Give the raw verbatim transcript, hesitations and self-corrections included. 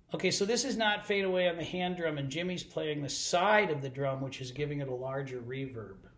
Okay, so this is not fade away on the hand drum, and Jimmy's playing the side of the drum, which is giving it a larger reverb.